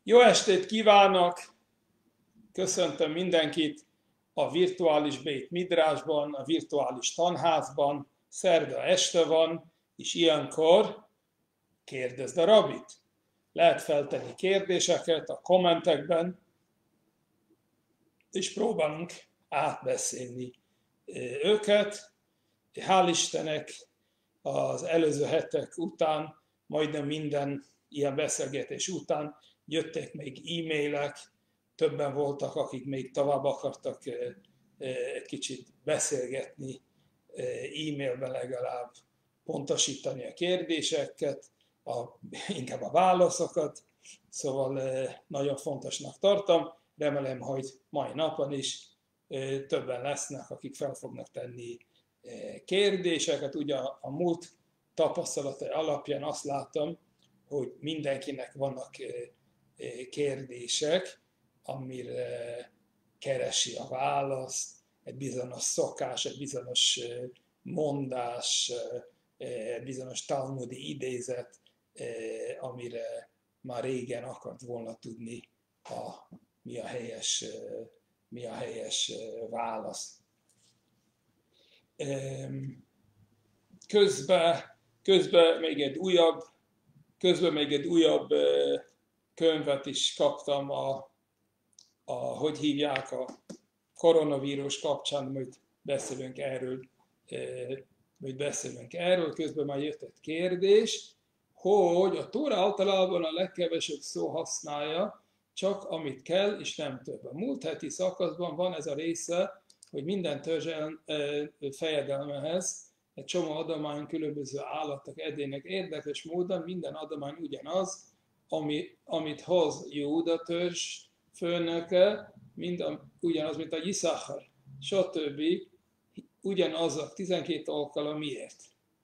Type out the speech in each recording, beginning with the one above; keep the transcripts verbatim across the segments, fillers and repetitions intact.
Jó estét kívánok! Köszöntöm mindenkit a virtuális Bét Midrásban, a virtuális tanházban. Szerda este van, és ilyenkor kérdezd a rabit. Lehet feltenni kérdéseket a kommentekben, és próbálunk átbeszélni őket. Hál' Istennek az előző hetek után, majdnem minden ilyen beszélgetés után jöttek még e-mailek, többen voltak, akik még tovább akartak egy kicsit beszélgetni, e-mailben legalább pontosítani a kérdéseket, a, inkább a válaszokat, szóval nagyon fontosnak tartom. Remélem, hogy mai napon is többen lesznek, akik fel fognak tenni kérdéseket. Ugye a múlt tapasztalatai alapján azt látom, hogy mindenkinek vannak kérdések, amire keresi a választ, egy bizonyos szokás, egy bizonyos mondás, egy bizonyos talmudi idézet, amire már régen akart volna tudni, a, mi, a helyes, mi a helyes válasz. Közben, közben még egy újabb, közben még egy újabb könyvet is kaptam, a, a, hogy hívják, a koronavírus kapcsán, majd beszélünk erről, majd beszélünk erről. Közben már jött egy kérdés, hogy a Tóra általában a legkevesebb szó használja, csak amit kell, és nem több. A múlt heti szakaszban van ez a része, hogy minden törzs fejedelmehez egy csomó adomány különböző állatok edének érdekes módon, minden adomány ugyanaz, ami, amit hoz Júda törzs főnöke, mind a, ugyanaz, mint a Yisszachar, stb. Ugyanazok, tizenkét alkalom miért?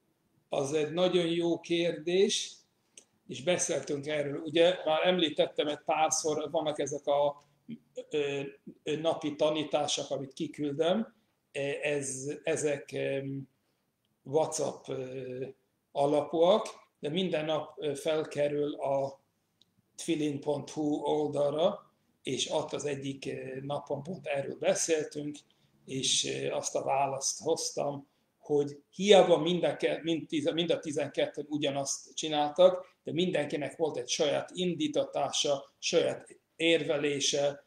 Az egy nagyon jó kérdés, és beszéltünk erről. Ugye már említettem egy párszor, vannak ezek a ö, ö, napi tanítások, amit kiküldöm, ez, ezek WhatsApp alapúak, de minden nap felkerül a tfilin pont hu oldalra, és ott az egyik napon pont erről beszéltünk, és azt a választ hoztam, hogy hiába mind a, mind a tizenketten ugyanazt csináltak, de mindenkinek volt egy saját indítatása, saját érvelése,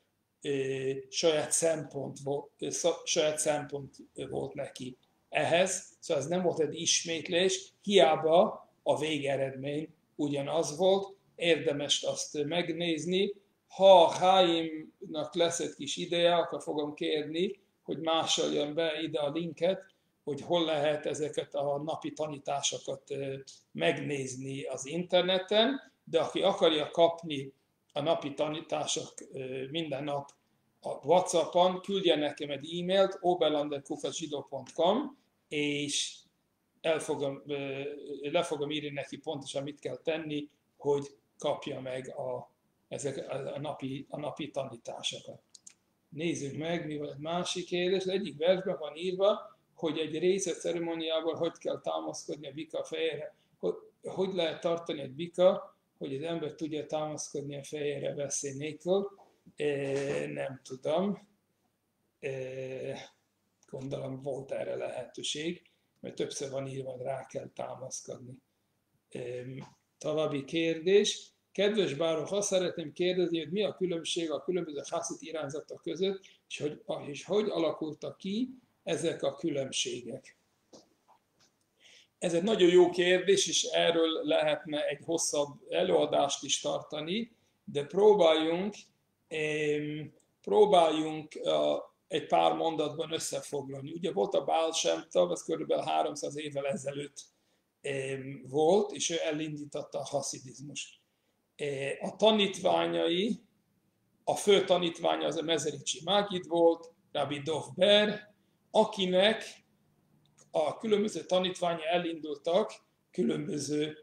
saját szempont volt, saját szempont volt neki ehhez. Szóval ez nem volt egy ismétlés, hiába a végeredmény ugyanaz volt, érdemes azt megnézni. Ha a Chaimnak lesz egy kis ideje, akkor fogom kérni, hogy másoljon be ide a linket, hogy hol lehet ezeket a napi tanításokat megnézni az interneten, de aki akarja kapni a napi tanítások minden nap a WhatsAppon, küldjen nekem egy e-mailt oberlander kukac zsidó pont com, és el fogom, le fogom írni neki pontosan, mit kell tenni, hogy kapja meg a, ezek a, napi, a napi tanításokat. Nézzük meg, mi van egy másik kérdés. Az egyik versben van írva, hogy egy részet ceremóniával hogy kell támaszkodni a bika fejére. Hogy, hogy lehet tartani egy bika, hogy az ember tudja támaszkodni a fejére veszély nélkül. E, nem tudom. E, gondolom volt erre lehetőség, mert többször van írva, hogy rá kell támaszkodni. E, további kérdés. Kedves Báruch, azt szeretném kérdezni, hogy mi a különbség a különböző haszid irányzatok között, és hogy, és hogy alakultak ki ezek a különbségek. Ez egy nagyon jó kérdés, és erről lehetne egy hosszabb előadást is tartani, de próbáljunk, próbáljunk egy pár mondatban összefoglalni. Ugye volt a Baal Shem Tov, ez körülbelül háromszáz évvel ezelőtt volt, és ő elindította a haszidizmust. A tanítványai, a fő tanítványa az a Mezericsi Mágid volt, Rabbi Dov Ber, akinek a különböző tanítványai elindultak különböző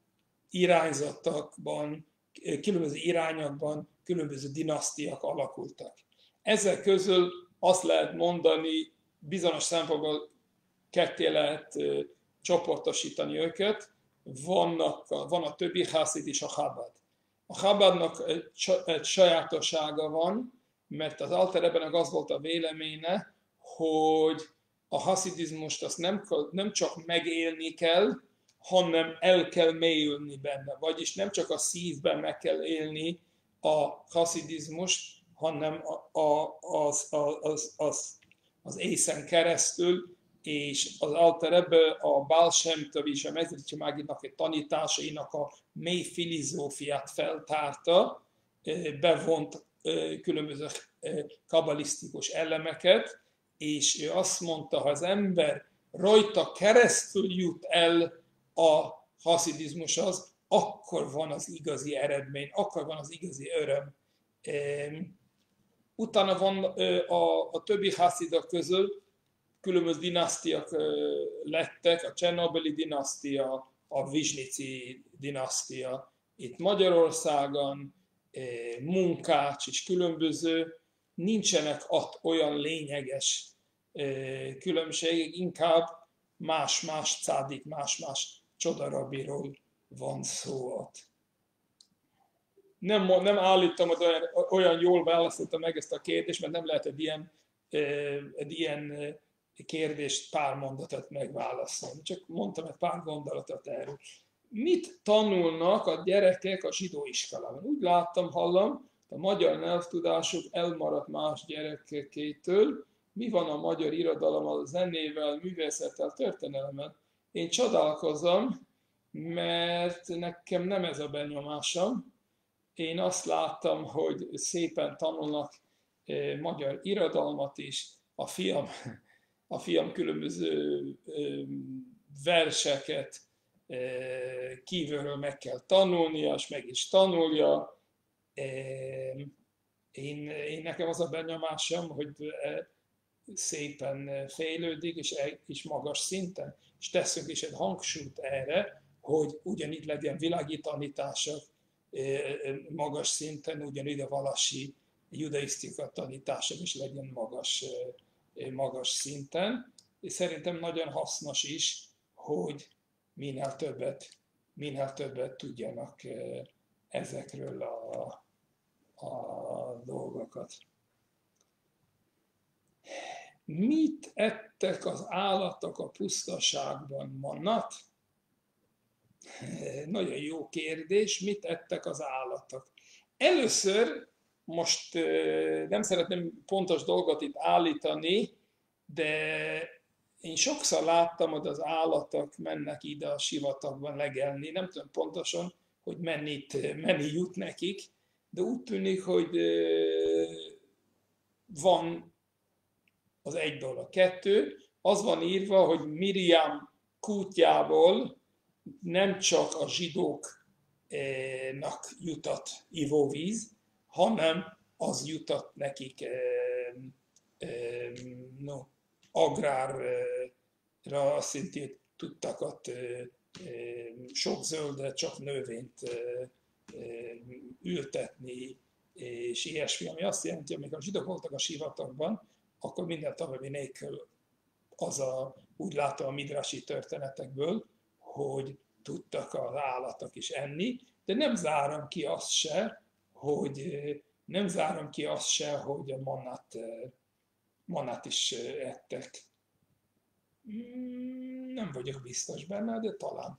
irányzatokban, különböző irányokban, különböző dinasztiák alakultak. Ezek közül azt lehet mondani, bizonyos szempontból ketté lehet csoportosítani őket, vannak, van a többi haszid és a Chabad. A Chabadnak egy, egy sajátossága van, mert az Alter Rebbenek az volt a véleménye, hogy a haszidizmust azt nem, nem csak megélni kell, hanem el kell mélyülni benne. Vagyis nem csak a szívben meg kell élni a haszidizmust, hanem a, a, az, az, az, az észen keresztül, és az Alter Rebbe a Baal Shem Tov és a Mezritya Máginak a tanításainak a mély filozófiát feltárta, bevont különböző kabalisztikus elemeket, és ő azt mondta, ha az ember rajta keresztül jut el a haszidizmushoz, akkor van az igazi eredmény, akkor van az igazi öröm. Utána van a, a többi haszidok közül különböző dinasztiák lettek, a Csernobili dinasztia, a Vizsnici dinasztia, itt Magyarországon, Munkács és különböző, nincsenek ott olyan lényeges különbségek, inkább más-más cádik, más-más csodarabiról van szó ott. Nem, nem állítom, hogy olyan, olyan jól válaszoltam meg ezt a kérdést, mert nem lehet egy ilyen, egy ilyen kérdést pár mondatot megválaszolni. Csak mondtam egy pár gondolatot erről. Mit tanulnak a gyerekek a zsidó iskolában? Úgy láttam, hallom, a magyar nyelvtudásuk elmaradt más gyerekekétől. Mi van a magyar irodalommal, a zenével, művészettel, történelemmel? Én csodálkozom, mert nekem nem ez a benyomásom. Én azt láttam, hogy szépen tanulnak magyar irodalmat is. A fiam, a fiam különböző verseket kívülről meg kell tanulnia, és meg is tanulja. Én, én nekem az a benyomásom, hogy szépen fejlődik, és, és magas szinten. És teszünk is egy hangsúlyt erre, hogy ugyanígy legyen világi tanítások magas szinten, ugyanígy a vallási judaisztika tanítások is legyen magas, magas szinten. És szerintem nagyon hasznos is, hogy minél többet, minél többet tudjanak ezekről a, a dolgokat. Mit ettek az állatok a pusztaságban mannat? Nagyon jó kérdés, mit ettek az állatok? Először, most nem szeretném pontos dolgot itt állítani, de én sokszor láttam, hogy az állatok mennek ide a sivatagban legelni, nem tudom pontosan, hogy mennyit, mennyi jut nekik, de úgy tűnik, hogy van az egy dolog. Kettő, az van írva, hogy Miriam kútjából nem csak a zsidóknak jutott ivóvíz, hanem az jutott nekik no, agrárra szintén tudtak ott sok zöldet, csak növényt ültetni, és ilyesmi, ami azt jelenti, hogy amikor a zsidók voltak a sivatagban, akkor minden további nélkül az a, úgy látom a midrasi történetekből, hogy tudtak az állatok is enni, de nem zárom ki azt se, hogy nem zárom ki azt se, hogy a mannát, mannát is ettek. Nem vagyok biztos benne, de talán.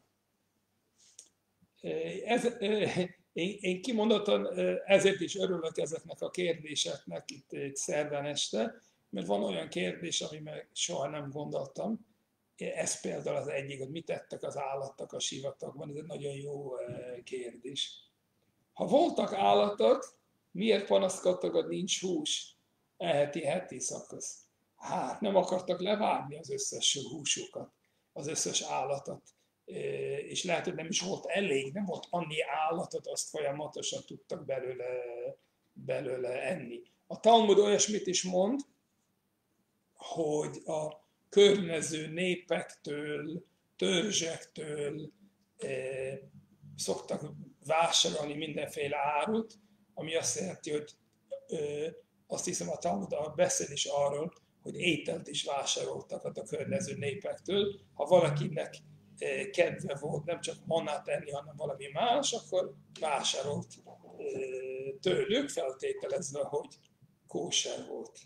Ez, én, én kimondottan ezért is örülök ezeknek a kérdéseknek itt, itt szerdán este, mert van olyan kérdés, ami meg soha nem gondoltam. Ez például az egyik, hogy mit ettek az állatok a sivatagban, ez egy nagyon jó kérdés. Ha voltak állatok, miért panaszkodtak, hogy nincs hús? Eheti heti szakasz. Hát nem akartak levágni az összes húsukat, az összes állatot. És lehet, hogy nem is volt elég, nem volt annyi állatot, azt folyamatosan tudtak belőle, belőle enni. A Talmud olyasmit is mond, hogy a környező népektől, törzsektől eh, szoktak vásárolni mindenféle árut, ami azt jelenti, hogy eh, azt hiszem a Talmud beszél is arról, hogy ételt is vásároltak a környező népektől. Ha valakinek kedve volt nem csak mannát enni, hanem valami más, akkor vásárolt tőlük, feltételezve, hogy kóser volt.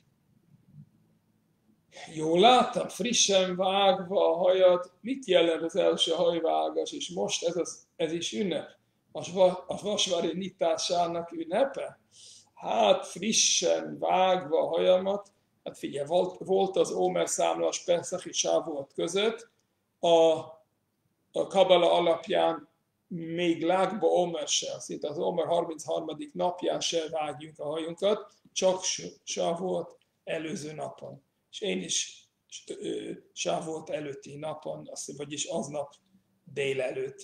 Jól láttam, frissen vágva a hajad, mit jelent az első hajvágás, és most ez, az, ez is ünnep, a vasvári nyitásának ünnepe? Hát frissen vágva a hajamat, hát figyelj, volt, volt az Ómer számlás Peszachi Sávolt között, a, a Kabala alapján még lágba Ómer se, szinte az Ómer harmincharmadik napján se vágjuk a hajunkat, csak Sávolt előző napon. És én is Sávolt előtti napon, vagyis aznap délelőtt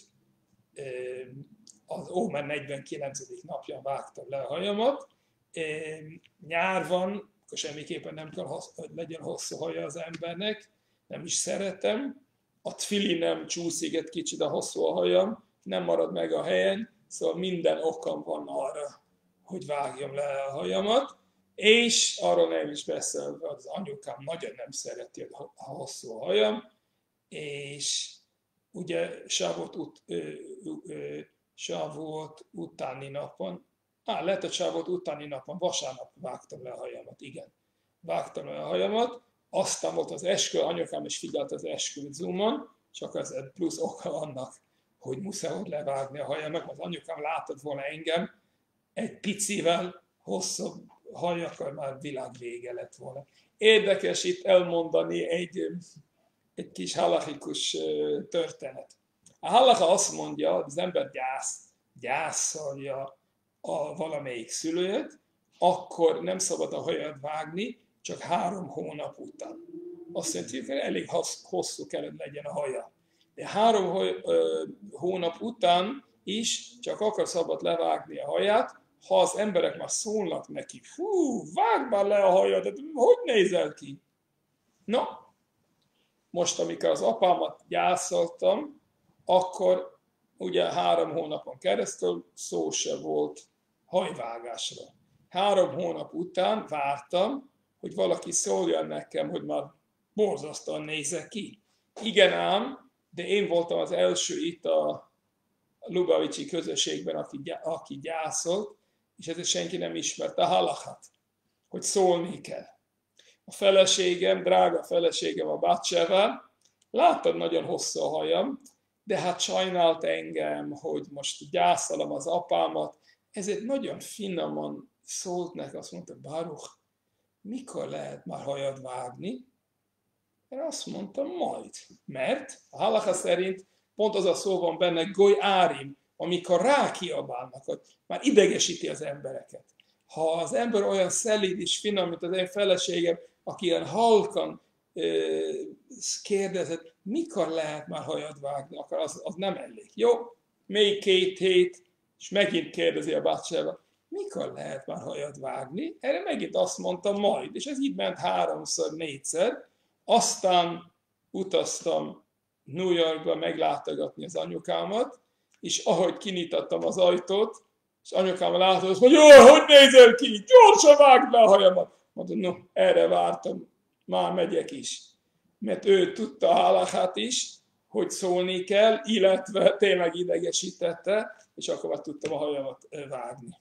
az Ómer negyvenkilencedik napján vágtam le a hajamat. Nyár van, akkor semmiképpen nem kell, hogy legyen hosszú haja az embernek, nem is szeretem. A tfilinem csúszik egy kicsit a hosszú a hajam, nem marad meg a helyen, szóval minden okam van arra, hogy vágjam le a hajamat. És arról nem is beszélve, az anyukám nagyon nem szereti a hosszú a hajam, és ugye Sávolt ut, utáni napon, á, lehet, hogy Sávolt utáni napon, vasárnap vágtam le a hajamat, igen. Vágtam le a hajamat, aztán volt az eskü, anyukám is figyelt az esküvőt Zoomon, csak az plusz oka annak, hogy muszáj volt levágni a hajamat, az anyukám látott volna engem egy picivel hosszabb haj, akkor már világ vége lett volna. Érdekes itt elmondani egy, egy kis halachikus történet. A halacha azt mondja, hogy az ember gyász, gyászolja a valamelyik szülőt, akkor nem szabad a hajat vágni, csak három hónap után. Azt jelenti, hogy elég hosszú kellett legyen a haja. De három hónap után is csak akkor szabad levágni a haját, ha az emberek már szólnak neki, hú, vágd már le a hajadat, hogy nézel ki? No, most amikor az apámat gyászoltam, akkor ugye három hónapon keresztül szó se volt hajvágásra. Három hónap után vártam, hogy valaki szóljon nekem, hogy már borzasztóan nézek ki. Igen ám, de én voltam az első itt a Lubavicsi közösségben, aki, aki gyászolt, és ezért senki nem ismerte a halachát, hogy szólni kell. A feleségem, drága feleségem, a Batseva, láttad nagyon hosszú a hajam, de hát sajnált engem, hogy most gyászolom az apámat, ezért nagyon finoman szólt neki, azt mondta, Baruch, mikor lehet már hajat vágni? Én azt mondtam, majd. Mert a halacha szerint pont az a szó van benne, goly árim, amikor rákiabálnak, hogy már idegesíti az embereket. Ha az ember olyan szelíd és finom, mint az én feleségem, aki ilyen halkan kérdezett, mikor lehet már hajat vágni, akkor az, az nem elég. Jó, még két hét, és megint kérdezi a Batseva, mikor lehet már hajat vágni? Erre megint azt mondta, majd. És ez így ment háromszor, négyszer. Aztán utaztam New Yorkba meglátogatni az anyukámat, és ahogy kinyitottam az ajtót, és anyukám látott, azt mondja, jó, hogy nézel ki? Gyorsan vágd le a hajamat. Mondom, no, erre vártam, már megyek is. Mert ő tudta a halachát is, hogy szólni kell, illetve tényleg idegesítette, és akkor már tudtam a hajamat vágni.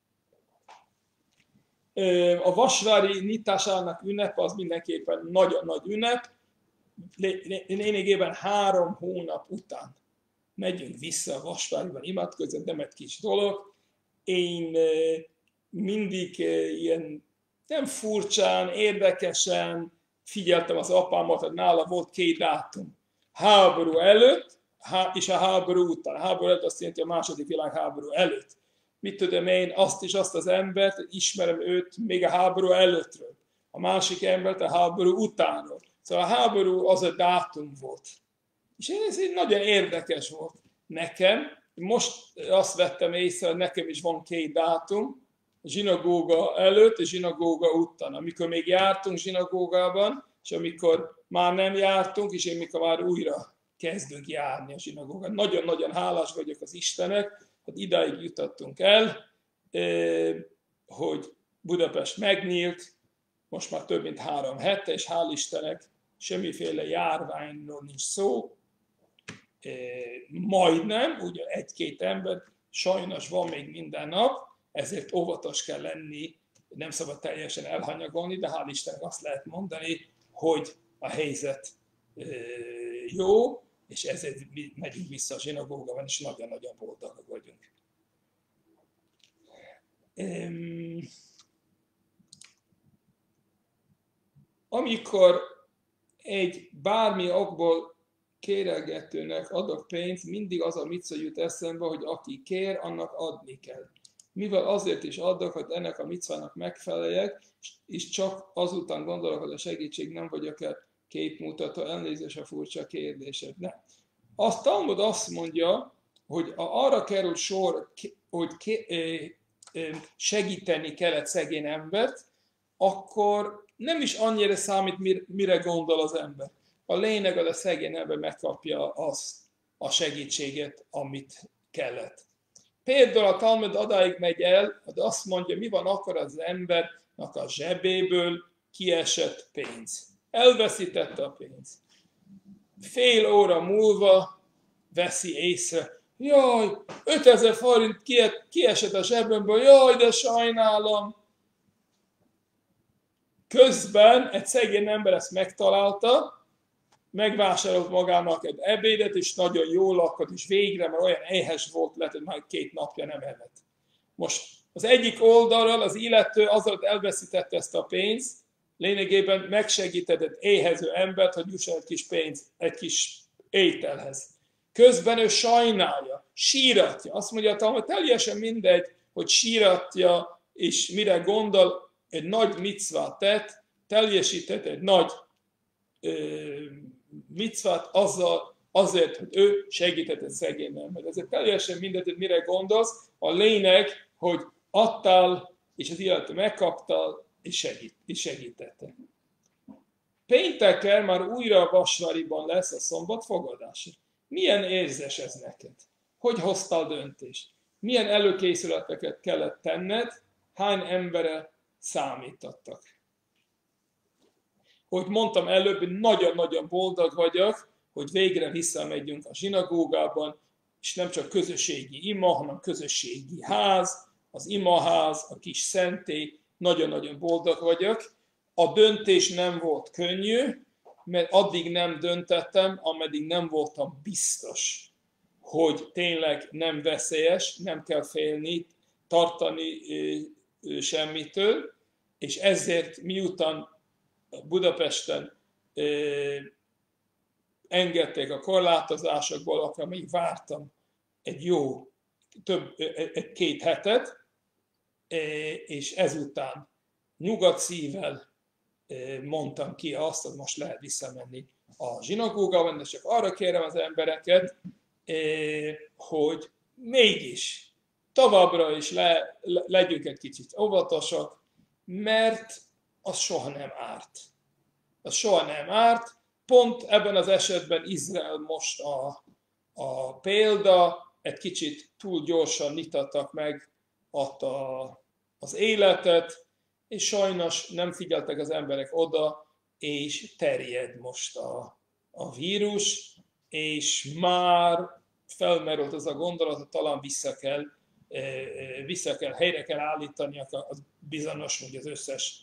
A vasvári nyitásának ünnepe az mindenképpen nagyon nagy ünnep. Lényegében három hónap után megyünk vissza a vasváriban imádkozni, nem egy kis dolog. Én mindig ilyen nem furcsán, érdekesen figyeltem az apámat, hogy nála volt két dátum. Háború előtt és a háború után. A háború előtt azt jelenti a második világháború előtt. Mit tudom én, azt is azt az embert, ismerem őt még a háború előttről. A másik embert a háború utánról. Szóval a háború az a dátum volt. És ez így nagyon érdekes volt nekem. Most azt vettem észre, hogy nekem is van két dátum. A zsinagóga előtt és zsinagóga után. Amikor még jártunk zsinagógában, és amikor már nem jártunk, és én mikor már újra kezdünk járni a zsinagógán. Nagyon-nagyon hálás vagyok az Istennek, hogy idáig jutottunk el, hogy Budapest megnyílt, most már több mint három hete, és hál' Istennek semmiféle járványról nincs szó. majdnem, ugye egy-két ember, sajnos van még minden nap, ezért óvatos kell lenni, nem szabad teljesen elhanyagolni, de hál' Istennek azt lehet mondani, hogy a helyzet jó, és ezért megyünk vissza a zsinagógában, és nagyon-nagyon boldogak vagyunk. Amikor egy bármi okból kérelgetőnek adok pénzt, mindig az a micca jut eszembe, hogy aki kér, annak adni kell. Mivel azért is adok, hogy ennek a micvának megfeleljek, és csak azután gondolok, hogy a segítség nem vagyok-e képmutató, elnézés a furcsa kérdésed. Nem. A Talmud azt mondja, hogy arra kerül sor, hogy segíteni kellett szegény embert, akkor nem is annyira számít, mire gondol az ember. A lényeg, hogy a szegény ember megkapja azt a segítséget, amit kellett. Például a Talmud odáig megy el, de azt mondja, mi van akkor az embernek a zsebéből kiesett pénz. Elveszítette a pénzt. Fél óra múlva veszi észre, jaj, ötezer forint kiesett a zsebemből, jaj, de sajnálom. Közben egy szegény ember ezt megtalálta, megvásárolt magának egy ebédet, és nagyon jól lakott, és végre, mert olyan éhes volt, lehet, hogy már két napja nem evett. Most az egyik oldalról az illető azzal elveszítette ezt a pénzt, lényegében megsegített egy éhező embert, hogy jusson egy kis pénz, egy kis ételhez. Közben ő sajnálja, síratja. Azt mondja, hogy teljesen mindegy, hogy síratja, és mire gondol, egy nagy micvát tett, teljesített egy nagy ö, micvát azzal, azért, hogy ő segített egy szegény embert. Ezért teljesen mindegy, hogy mire gondolsz. A lényeg, hogy adtál, és az illető megkaptál, és, segít, és segítette. Pénteken már újra a Vasváriban lesz a szombatfogadás. Milyen érzés ez neked? Hogy hoztál döntést? Milyen előkészületeket kellett tenned? Hány emberre számítottak? Hogy mondtam előbb, nagyon-nagyon boldog vagyok, hogy végre visszamegyünk a zsinagógában, és nem csak közösségi ima, hanem közösségi ház, az imaház, a kis szentély, nagyon-nagyon boldog vagyok. A döntés nem volt könnyű, mert addig nem döntettem, ameddig nem voltam biztos, hogy tényleg nem veszélyes, nem kell félni, tartani semmitől, és ezért miután Budapesten engedték a korlátozásokból, akkor még vártam egy jó több, egy két hetet, és ezután nyugodt szívvel mondtam ki azt, hogy most lehet visszamenni a zsinagógában, de csak arra kérem az embereket, hogy mégis továbbra is le, le, legyünk egy kicsit óvatosak, mert az soha nem árt. Az soha nem árt. Pont ebben az esetben Izrael most a, a példa, egy kicsit túl gyorsan nyitottak meg a, az életet, és sajnos nem figyeltek az emberek oda, és terjed most a, a vírus, és már felmerült az a gondolat, hogy talán vissza kell, vissza kell, helyre kell állítani a bizonyos, hogy az összes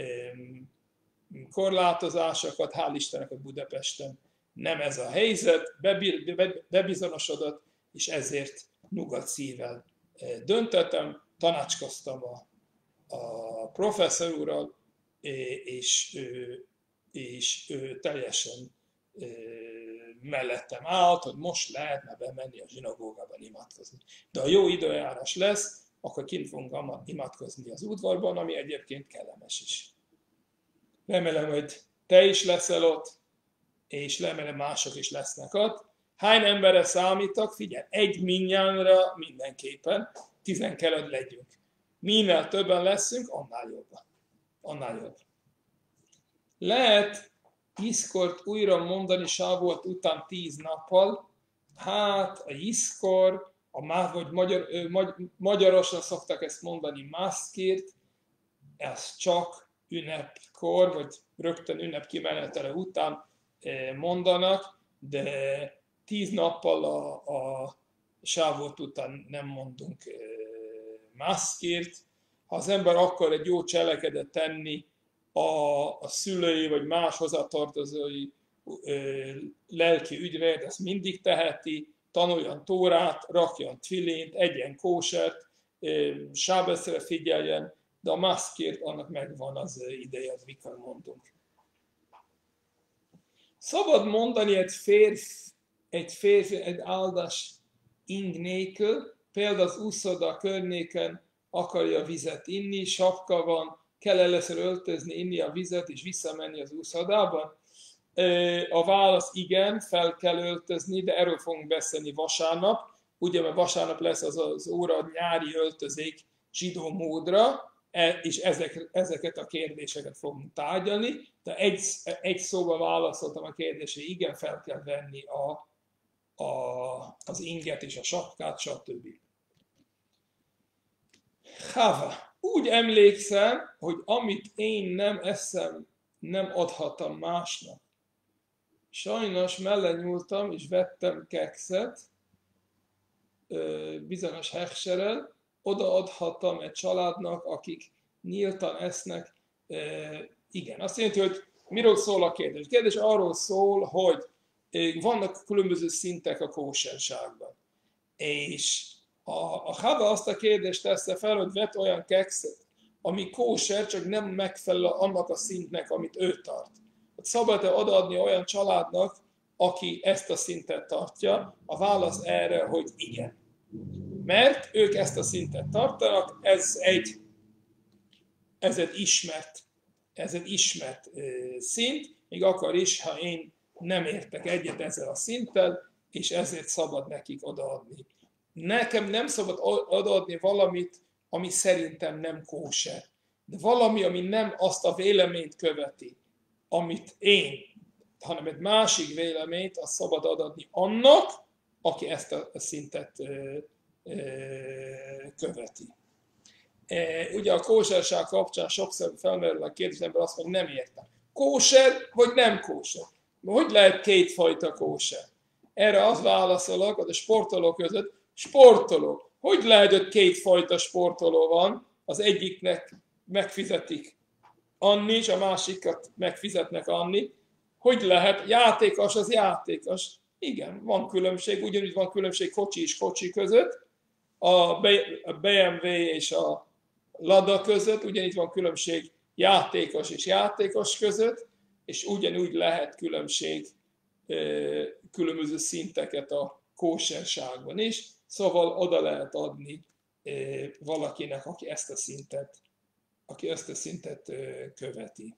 korlátozásokat. Hál' Istennek a Budapesten nem ez a helyzet, bebizonyosodott, és ezért nyugodt szívvel döntöttem, tanácskoztam a, a professzor úrral, és ő, és ő teljesen mellettem állt, hogy most lehetne bemenni a zsinagógában imádkozni. De a jó időjárás lesz, akkor kint fogunk imádkozni az udvarban, ami egyébként kellemes is. Remélem, hogy te is leszel ott, és remélem mások is lesznek ott. Hány emberre számítok? Figyelj, egy minnyánra mindenképpen, tizenkettőt legyünk. Minél többen leszünk, annál jobb. Annál jobb. Lehet Jiszkort újra mondani Sávolt után tíz nappal. Hát a Jiszkor, a, vagy magyar, magy, magyarosan szoktak ezt mondani, maszkírt, ez csak ünnepkor, vagy rögtön ünnep kimenetele után mondanak, de tíz nappal a, a sávot után nem mondunk maszkért. Ha az ember akar egy jó cselekedet tenni a, a szülői vagy más hozzátartozói lelki ügyvéd, ezt mindig teheti, tanuljon tórát, rakjon tvilint, egyen kósert, sábeszre figyeljen, de a maszkért annak megvan az ideje, az mikor mondunk. Szabad mondani egy férfi, egy férfi egy áldás ing nélkül, például az úszoda környéken akarja vizet inni, sapka van, kell először öltözni, inni a vizet és visszamenni az úszodában. A válasz igen, fel kell öltözni, de erről fogunk beszélni vasárnap. Ugye, mert vasárnap lesz az az óra nyári öltözék zsidó módra, és ezek, ezeket a kérdéseket fogunk tárgyalni. De egy, egy szóba válaszoltam a kérdésre, igen, fel kell venni a, a, az inget és a sapkát, stb. Chava. Úgy emlékszem, hogy amit én nem eszem, nem adhatom másnak. Sajnos mellenyúltam és vettem kekszet, bizonyos hekserrel, odaadhattam egy családnak, akik nyíltan esznek. Igen, azt jelenti, hogy miről szól a kérdés? A kérdés arról szól, hogy vannak különböző szintek a kóserságban. És a, a Chava azt a kérdést tesz fel, hogy vett olyan kekszet, ami kóser, csak nem megfelel annak a szintnek, amit ő tart. Szabad-e odaadni olyan családnak, aki ezt a szintet tartja? A válasz erre, hogy igen. Mert ők ezt a szintet tartanak, ez egy, ez egy ismert, ez egy ismert szint, még akkor is, ha én nem értek egyet ezzel a szinttel, és ezért szabad nekik odaadni. Nekem nem szabad odaadni valamit, ami szerintem nem kóser, de valami, ami nem azt a véleményt követi, amit én, hanem egy másik véleményt, azt szabad adni annak, aki ezt a szintet ö, ö, követi. E, ugye a kóserság kapcsán sokszor felmerül a kérdés, ember azt mondja, nem értem. Kóser vagy nem kóser? Hogy lehet kétfajta kóser? Erre az válaszolok, az a sportoló között, sportoló. Hogy lehet, hogy kétfajta sportoló van? Az egyiknek megfizetik Anni, és a másikat megfizetnek Anni. Hogy lehet? Játékos az játékos. Igen, van különbség, ugyanúgy van különbség kocsi és kocsi között, a bé em vé és a Lada között, ugyanígy van különbség játékos és játékos között, és ugyanúgy lehet különbség különböző szinteket a kóserságban is, szóval oda lehet adni valakinek, aki ezt a szintet, aki ezt a szintet követi.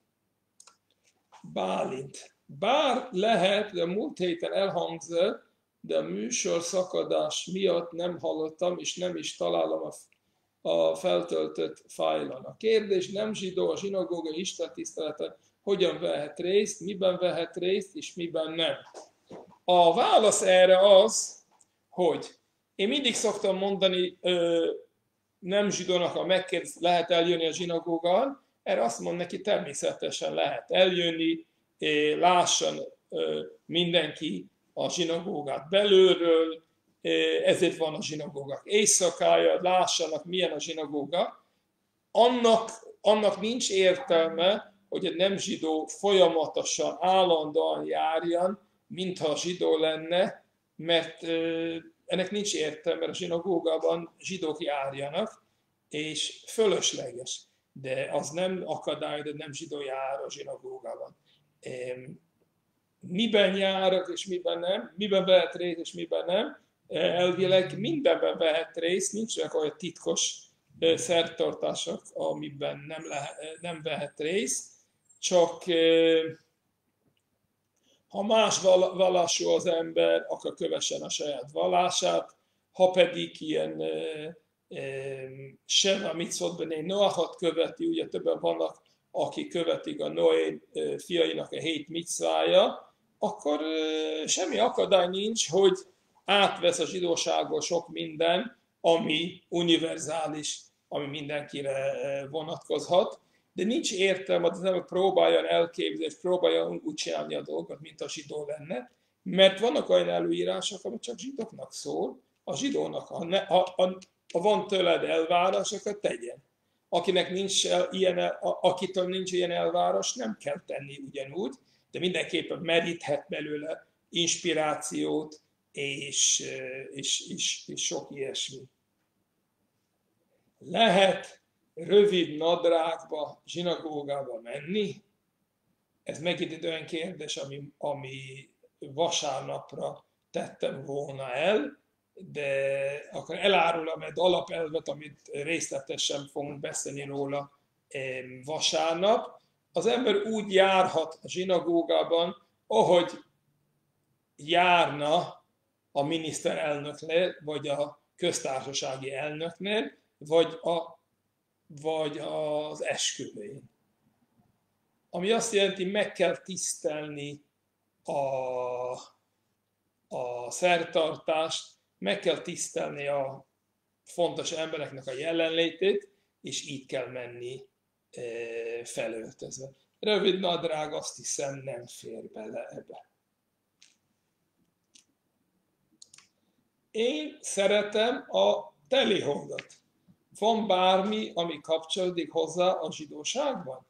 Bálint. Bár lehet, de múlt héten elhangzott, de a műsor szakadás miatt nem hallottam, és nem is találom a, a feltöltött fájlon. A kérdés nem zsidó, a zsinagógai istentiszteleten hogyan vehet részt, miben vehet részt, és miben nem. A válasz erre az, hogy én mindig szoktam mondani, nem zsidónak, ha megkérdez, lehet eljönni a zsinagógán, erre azt mondom neki, természetesen lehet eljönni, lássan mindenki a zsinagógát belülről, ezért van a zsinagógák éjszakája, lássanak milyen a zsinagóga. Annak, annak nincs értelme, hogy egy nem zsidó folyamatosan, állandóan járjan, mintha zsidó lenne, mert ennek nincs értelme, mert a zsinagógában zsidók járjanak, és fölösleges. De az nem akadály, de nem zsidó jár a zsinagógában. Miben járok és miben nem, miben vehet részt és miben nem, elvileg mindenben vehet részt, nincsenek olyan titkos szertartások, amiben nem, lehet, nem vehet részt, csak ha más vallású az ember, akkor kövessen a saját vallását, ha pedig ilyen sem a mitzvot bené Noachot követi, ugye többen vannak, akik követik a Noé fiainak a hét mitzvája, akkor semmi akadály nincs, hogy átvesz a zsidóságból sok minden, ami univerzális, ami mindenkire vonatkozhat, de nincs értelme, hogy az ember próbáljon elképzelni, és próbáljon úgy csinálni a dolgot, mint a zsidó lenne, Mert vannak olyan előírások, amit csak zsidóknak szól, a zsidónak, ha, ne, ha, ha, ha van tőled elvárás, akkor tegyen. Akinek nincs ilyen, akitől nincs ilyen elvárás, nem kell tenni ugyanúgy, de mindenképpen meríthet belőle inspirációt, és, és, és, és sok ilyesmi. Lehet rövid nadrágba, zsinagógába menni? Ez megint egy olyan kérdés, ami, ami vasárnapra tettem volna el, de akkor elárulom egy alapelvet, amit részletesen fogunk beszélni róla vasárnap. Az ember úgy járhat a zsinagógában, ahogy járna a miniszterelnöknél, vagy a köztársasági elnöknél, vagy, a, vagy az esküvőjén. Ami azt jelenti, meg kell tisztelni a, a szertartást, meg kell tisztelni a fontos embereknek a jelenlétét, és így kell menni e, felöltözve. Rövid nadrág, azt hiszem, nem fér bele ebbe. Én szeretem a teliholdat. Van bármi, ami kapcsolódik hozzá a zsidóságban?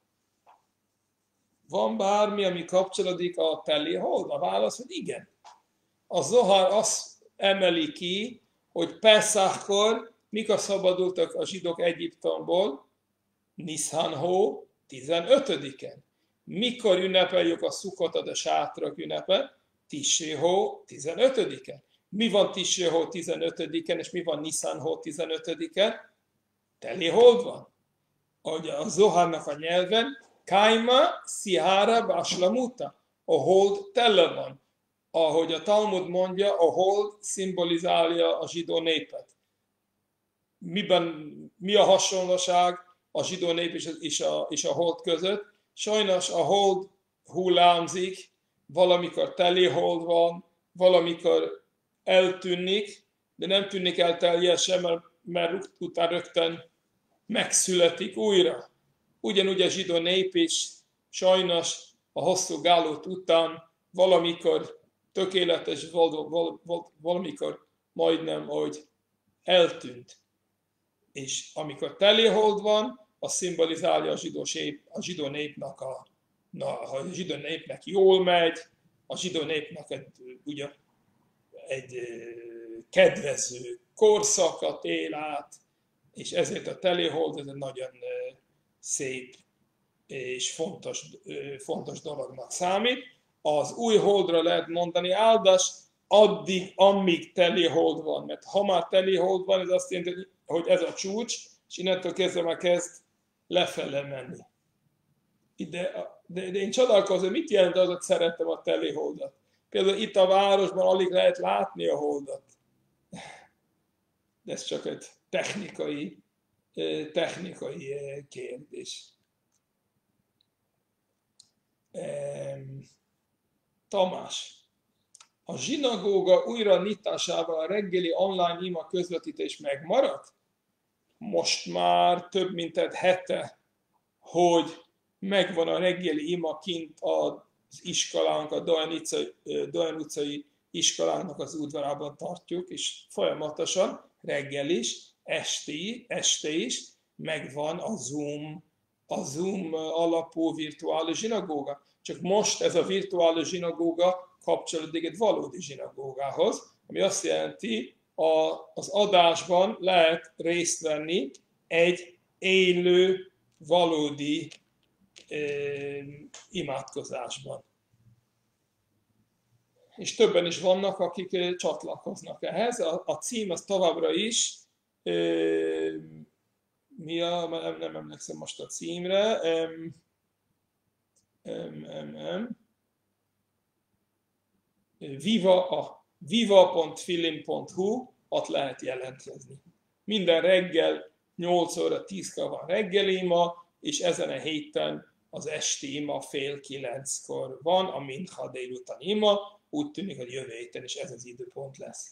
Van bármi, ami kapcsolódik a telihold? A válasz, hogy igen. A Zohar azt emeli ki, hogy Peszákkor, mikor szabadultak a zsidók Egyiptomból, Niszán hó tizenötödiken. Mikor ünnepeljük a Szukotot, a sátrak ünnepe? Tisré hó tizenötödiken. Mi van Tisré hó tizenötödiken, és mi van Niszán hó tizenötödiken? Telihold van. Ahogy a Zoharnak a nyelven, Kaima Szihára Báslamuta. A hold tele van. Ahogy a Talmud mondja, a hold szimbolizálja a zsidó népet. Miben, mi a hasonlóság a zsidó nép és a, és, a, és a hold között? Sajnos a hold hullámzik, valamikor teli hold van, valamikor eltűnik, de nem tűnik el teljesen, mert, mert utána rögtön megszületik újra. Ugyanúgy a zsidó nép is sajnos a hosszú gálút után valamikor tökéletes, val, val, val, valamikor majdnem, hogy eltűnt. És amikor telihold van, az szimbolizálja a zsidó, sép, a zsidó népnek, a, na, a zsidó népnek jól megy, a zsidó népnek egy, ugye, egy kedvező korszakat él át, és ezért a telihold ez egy nagyon szép és fontos, fontos dolognak számít. Az új holdra lehet mondani áldás, addig, amíg teli hold van. Mert ha már teli hold van, ez azt jelenti, hogy ez a csúcs, és innentől kezdve már kezd lefele menni. De, de, de én csodálkozom, mit jelent az, hogy szeretem a teli holdat? Például itt a városban alig lehet látni a holdat. De ez csak egy technikai, technikai kérdés. Tamás. A zsinagóga újra nyitásával a reggeli online ima közvetítés megmaradt? Most már több mint egy hete, hogy megvan a reggeli ima kint az iskolánk, a Dojan utcai, Dojan utcai iskolának az udvarában tartjuk, és folyamatosan reggel is, esti, este is megvan a Zoom, a Zoom alapú virtuális zsinagóga. Csak most ez a virtuális zsinagóga kapcsolódik egy valódi zsinagógához, ami azt jelenti, a, az adásban lehet részt venni egy élő, valódi eh, imádkozásban. És többen is vannak, akik eh, csatlakoznak ehhez. A, a cím az továbbra is, eh, mi a, nem, nem emlékszem most a címre, eh, em, em, em, Viva a viva pont filim pont hu, ott lehet jelentkezni. Minden reggel nyolc óra tízkor van reggeli ima, és ezen a héten az esti ima fél kilenckor van, a mincha délután ima, úgy tűnik, hogy jövő héten is ez az időpont lesz.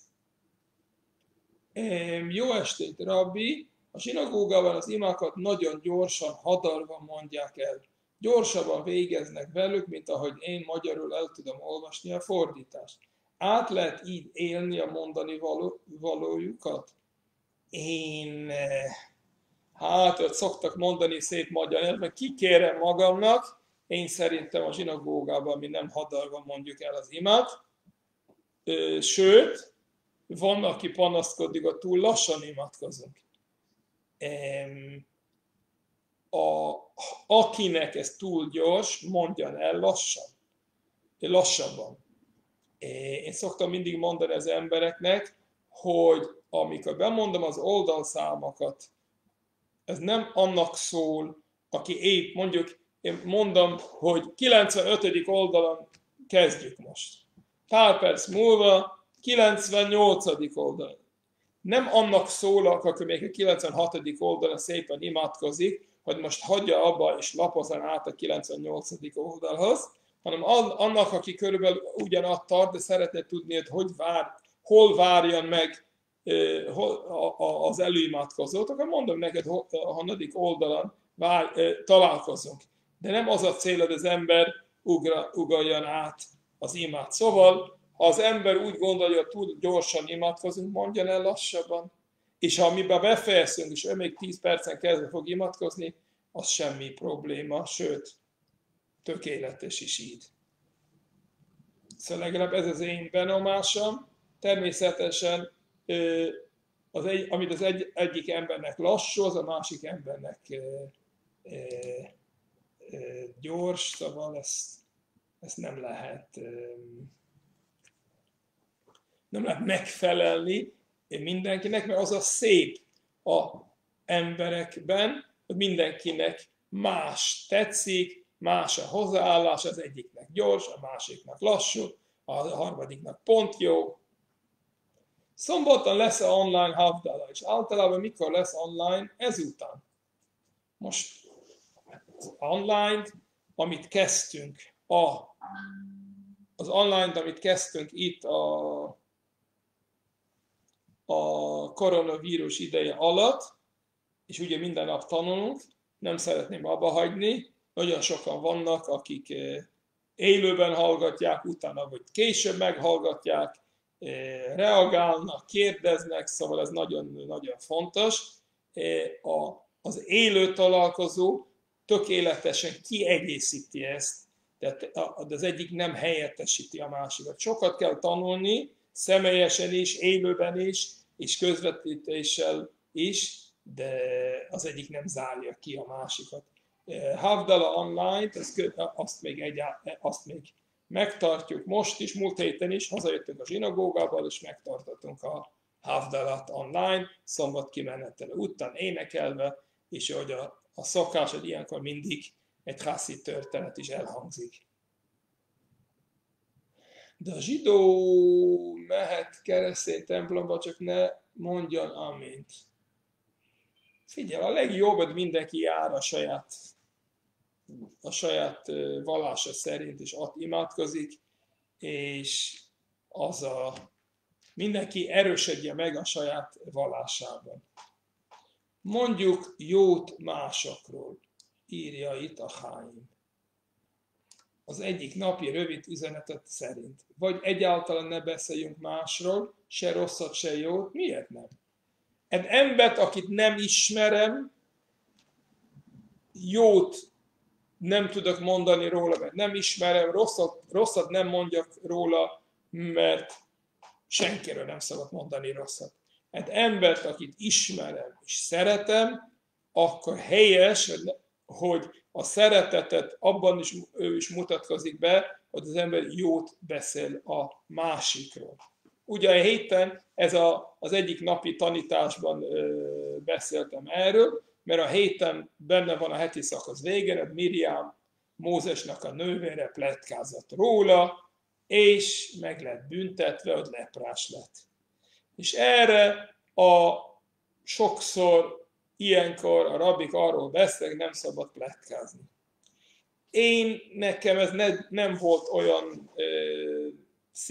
Jó estét, Rabbi! A zsinagógában az imákat nagyon gyorsan, hadarva mondják el. Gyorsabban végeznek velük, mint ahogy én magyarul el tudom olvasni a fordítást. Át lehet így élni a mondani való, valójukat? Én, hát, hogy szoktak mondani szép magyar nyelven, kikérem magamnak, én szerintem a zsinagógában mi nem hadarva mondjuk el az imát, sőt, van, aki panaszkodik, hogy túl lassan imádkozunk. A, akinek ez túl gyors, mondjan el lassan, lassabban. Én szoktam mindig mondani az embereknek, hogy amikor bemondom az oldalszámokat, ez nem annak szól, aki épp, mondjuk én mondom, hogy kilencvenötödik oldalon kezdjük most. Pár perc múlva kilencvennyolcadik oldalon. Nem annak szólok, aki még a kilencvenhatodik oldalon szépen imádkozik, hogy most hagyja abba és lapozzon át a kilencvennyolcadik oldalhoz, hanem annak, aki körülbelül ugyanatt tart, de szeretne tudni, hogy, hogy vár, hol várjon meg az előimádkozót, akkor mondom neked, a hanyadik oldalon vár, találkozunk. De nem az a cél, hogy az ember ugra, ugraljon át az imát. Szóval, ha az ember úgy gondolja, hogy túl gyorsan imádkozunk, mondjon el lassabban. És ha amiben befejezünk, és ő még tíz percen kezdve fog imádkozni, az semmi probléma, sőt, tökéletes is így. Szóval legalább ez az én benyomásom. Természetesen, az egy, amit az egy, egyik embernek lassú, az a másik embernek e, e, e, gyors, szóval ezt, ezt nem lehet, e, nem lehet megfelelni mindenkinek, mert az a szép a emberekben, hogy mindenkinek más tetszik, más a hozzáállás, az egyiknek gyors, a másiknak lassú, a harmadiknak pont jó. Szombaton lesz a online havdala, és általában mikor lesz online? Ezután. Most online, amit kezdtünk, a, az online, amit kezdtünk itt a, a koronavírus ideje alatt, és ugye minden nap tanulunk, nem szeretném abba hagyni, nagyon sokan vannak, akik élőben hallgatják, utána vagy később meghallgatják, reagálnak, kérdeznek, szóval ez nagyon-nagyon fontos. Az élő találkozó tökéletesen kiegészíti ezt, tehát az egyik nem helyettesíti a másikat. Sokat kell tanulni, személyesen is, élőben is, és közvetítéssel is, de az egyik nem zárja ki a másikat. Havdala online, azt még, egy, azt még megtartjuk most is, múlt héten is, hazajöttünk a zsinagógából, és megtartottunk a Havdalat online, szombat kimenetele után énekelve, és hogy a, a szokás, hogy ilyenkor mindig egy hászi történet is elhangzik. De a zsidó mehet keresztény templomba, csak ne mondjon amint. Figyelj, a legjobb, hogy mindenki jár a saját, a saját vallása szerint, és ott imádkozik, és az a, mindenki erősödje meg a saját vallásában. Mondjuk jót másokról, írja itt a Chaim. Az egyik napi rövid üzenetet szerint. Vagy egyáltalán ne beszéljünk másról, se rosszat, se jót. Miért nem? Egy embert, akit nem ismerem, jót nem tudok mondani róla, mert nem ismerem, rosszat, rosszat nem mondjak róla, mert senkiről nem szabad mondani rosszat. Egy embert, akit ismerem és szeretem, akkor helyes, hogy a szeretetet abban is, ő is mutatkozik be, hogy az ember jót beszél a másikról. Ugye a héten ez a, az egyik napi tanításban ö, beszéltem erről, mert a héten benne van a heti szakasz végén, hogy Miriam, Mózesnak a nővére pletkázott róla, és meg lett büntetve, hogy leprás lett. És erre a sokszor ilyenkor a rabbik arról beszélnek, nem szabad pletkázni. Én, nekem ez ne, nem volt olyan ö,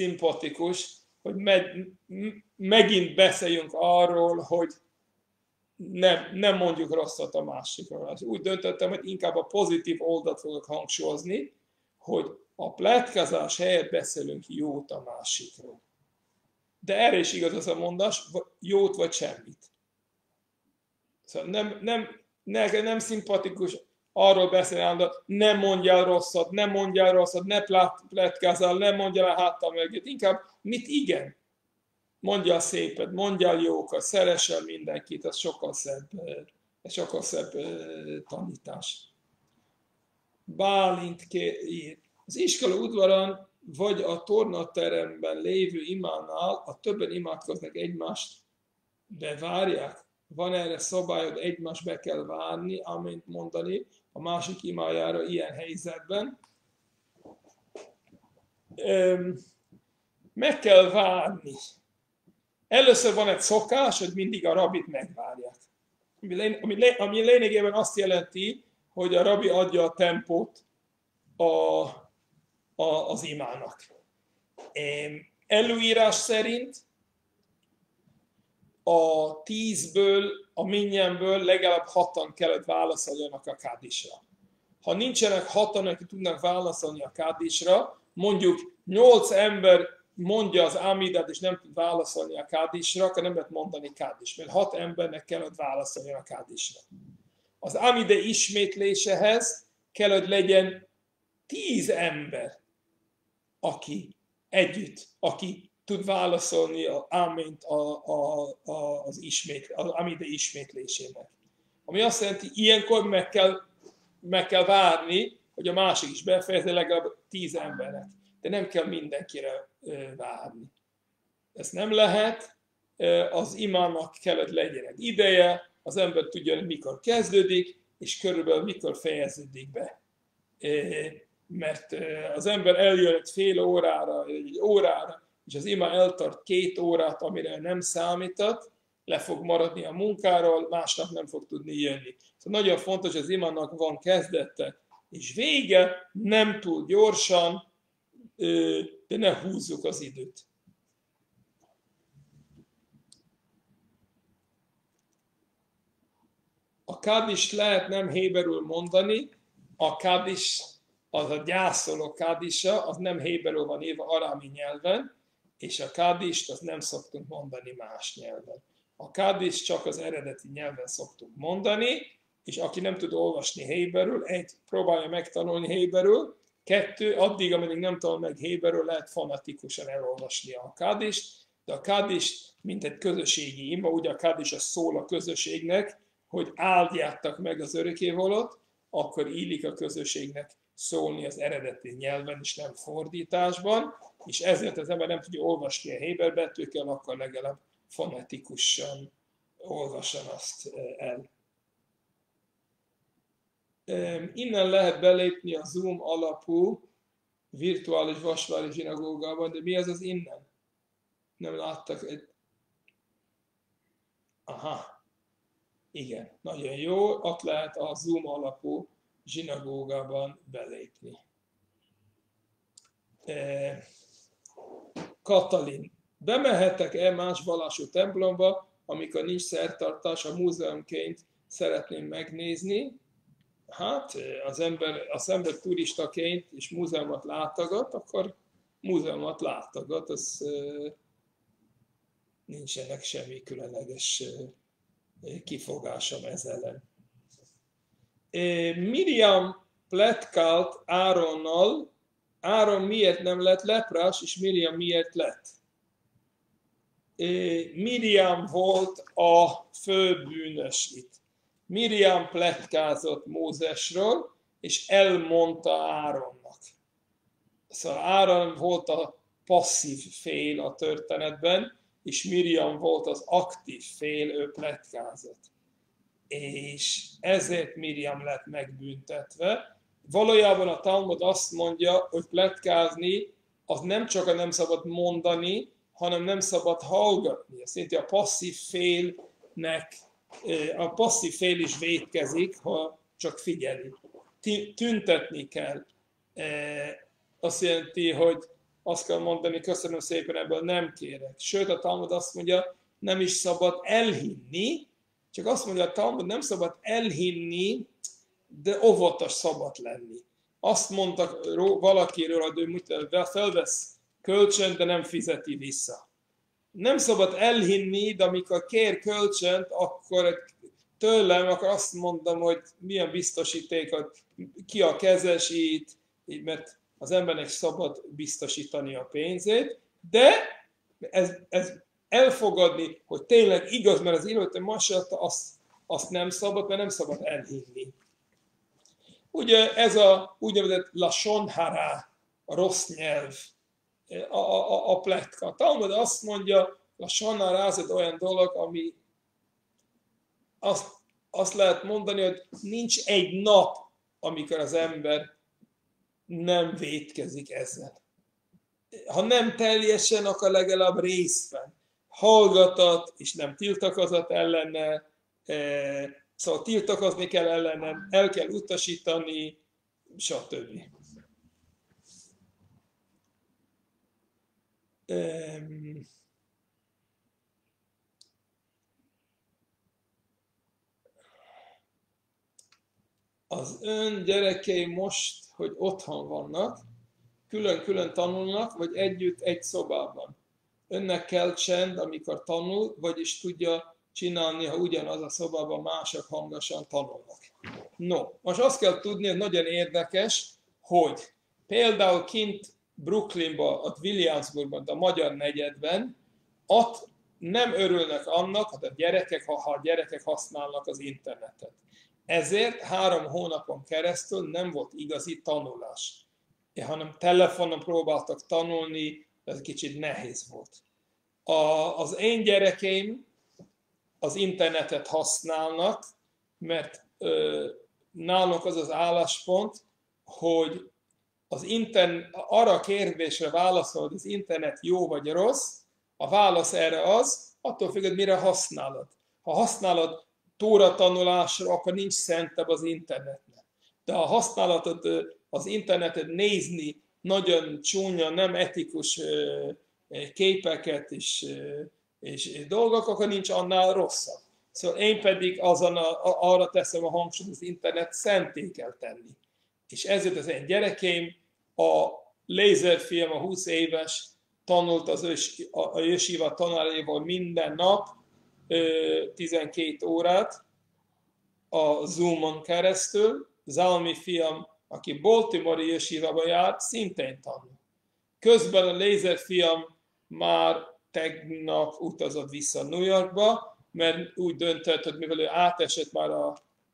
szimpatikus, hogy me, megint beszéljünk arról, hogy nem, nem mondjuk rosszat a másikról. Úgy döntöttem, hogy inkább a pozitív oldalt fogok hangsúlyozni, hogy a pletkázás helyett beszélünk jót a másikról. De erre is igaz az a mondás, jót vagy semmit. Szóval nem, nem, nekem nem szimpatikus arról beszélni, hogy nem mondjál rosszat, nem mondjál rosszat, ne pletkázzál, nem mondjál a háttal mögött. Inkább mit igen? Mondjál szépet, mondjál jókat, szeressel mindenkit, ez sokkal szebb, ez sokkal szebb tanítás. Bálint ír. Az iskola udvaron vagy a tornateremben lévő imánál a többen imádkoznak egymást, bevárják. Van erre szabályod, egymást be kell várni, amint mondani a másik imájára ilyen helyzetben. Meg kell várni. Először van egy szokás, hogy mindig a rabit megvárják. Ami lényegében azt jelenti, hogy a rabi adja a tempót a, a, az imának. Előírás szerint a tízből, a minnyenből legalább hatan kellett válaszoljanak a kádisra. Ha nincsenek hatan, akik tudnak válaszolni a kádisra, mondjuk nyolc ember mondja az ámidát, és nem tud válaszolni a kádisra, akkor nem lehet mondani kádis, mert hat embernek kellett válaszolni a kádisra. Az ámide ismétlésehez kellett legyen tíz ember, aki együtt, aki tud válaszolni az ámént a, a, a, az, ismét, az ámide ismétlésének. Ami azt jelenti, ilyenkor meg kell, meg kell várni, hogy a másik is befejezze legalább tíz embernek. De nem kell mindenkire várni. Ez nem lehet, az imámnak kellett legyen egy ideje, az ember tudja, hogy mikor kezdődik, és körülbelül mikor fejeződik be. Mert az ember eljön egy fél órára, egy órára, és az imám eltart két órát, amire nem számított, le fog maradni a munkáról, másnap nem fog tudni jönni. Szóval nagyon fontos, hogy az imámnak van kezdete és vége, nem túl gyorsan, de ne húzzuk az időt. A kádist lehet nem héberül mondani, a kádis, az a gyászoló kádisa, az nem héberül van írva arámi nyelven, és a kádist az nem szoktunk mondani más nyelven. A kádist csak az eredeti nyelven szoktunk mondani, és aki nem tud olvasni héberül, egy, próbálja megtanulni héberül, kettő, addig, amíg nem tanul meg héberül, lehet fanatikusan elolvasni a kádist, de a kádist, mint egy közösségi ima, ugye a kádis az szól a közösségnek, hogy áldjátok meg az örökkévalót, akkor illik a közösségnek szólni az eredeti nyelven, és nem fordításban, és ezért az ember nem tudja olvasni a héber betűkkel, akkor legalább fonetikusan olvasson azt el. Innen lehet belépni a Zoom alapú virtuális vasvári zsinagógában, de mi az az innen? Nem láttak egy... Aha, igen, nagyon jó, ott lehet a Zoom alapú zsinagógában belépni. Katalin, bemehetek-e más vallású templomba, amikor nincs szertartás, a múzeumként szeretném megnézni? Hát, az ember, az ember turistaként és múzeumot látogat, akkor múzeumot látogat, az nincsenek semmi különleges kifogásom ez ellen. Miriam pletkált Áronnal, Áron miért nem lett leprás, és Miriam miért lett? Miriam volt a főbűnös itt. Miriam pletkázott Mózesről, és elmondta Áronnak. Szóval Áron volt a passzív fél a történetben, és Miriam volt az aktív fél, ő pletkázott. És ezért Miriam lett megbüntetve. Valójában a Talmud azt mondja, hogy pletkázni az nem csak a nem szabad mondani, hanem nem szabad hallgatni. Azt jelenti, a passzív félnek, a passzív fél is vétkezik, ha csak figyeli. Tüntetni kell. Azt jelenti, hogy azt kell mondani, köszönöm szépen, ebből nem kérek. Sőt, a Talmud azt mondja, nem is szabad elhinni, Csak azt mondja a Talmud, nem szabad elhinni, de óvatos szabad lenni. Azt mondtak valakiről, hogy ő felvesz kölcsönt, de nem fizeti vissza. Nem szabad elhinni, de amikor kér kölcsönt, akkor tőlem, akkor azt mondom, hogy milyen biztosítékot, ki a kezesít, mert az embernek szabad biztosítani a pénzét, de ez, ez elfogadni, hogy tényleg igaz, mert az illető masalta, azt, azt nem szabad, mert nem szabad elhinni. Ugye ez a úgynevezett lashon hara, a rossz nyelv, a, a, a pletka. Talmud azt mondja, lashon hara az egy olyan dolog, ami azt, azt lehet mondani, hogy nincs egy nap, amikor az ember nem vétkezik ezzel. Ha nem teljesen, akkor legalább részben. Hallgatott, és nem tiltakozott ellene, szóval tiltakozni kell ellenem, el kell utasítani, stb. Az ön gyerekei most, hogy otthon vannak, külön-külön tanulnak, vagy együtt egy szobában. Önnek kell csend, amikor tanul, vagyis tudja csinálni, ha ugyanaz a szobában mások hangosan tanulnak. No, most azt kell tudni, hogy nagyon érdekes, hogy például kint Brooklynban, ott Williamsburgban, a magyar negyedben, ott nem örülnek annak, hogy a gyerekek, ha a gyerekek használnak az internetet. Ezért három hónapon keresztül nem volt igazi tanulás, hanem telefonon próbáltak tanulni, ez kicsit nehéz volt. A, az én gyerekeim az internetet használnak, mert ö, nálunk az az álláspont, hogy az internet, arra a kérdésre válaszol, hogy az internet jó vagy rossz, a válasz erre az, attól függ, hogy mire használod. Ha használod tóra tanulásra, akkor nincs szentebb az internetnek. De ha használod az internetet nézni nagyon csúnya, nem etikus képeket és, és dolgok, akkor nincs annál rosszabb. Szóval én pedig azon a, arra teszem a hangsúlyt, az internet szenté kell tenni. És ezért az én gyerekeim, a lézerfiam, a húsz éves, tanult az ős, a jesíva tanáréval minden nap tizenkét órát a Zoomon keresztül. Zalmi fiam, aki Baltimore-i jesívába járt, szintén tanul. Közben a lézerfiam már tegnap utazott vissza New Yorkba, mert úgy döntött, hogy mivel ő átesett már a,